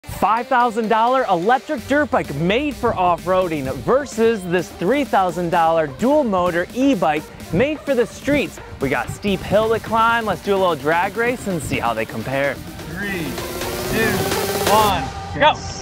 $5,000 electric dirt bike made for off-roading versus this $3,000 dual motor e-bike made for the streets. We got steep hill to climb. Let's do a little drag race and see how they compare. 3, 2, 1, go!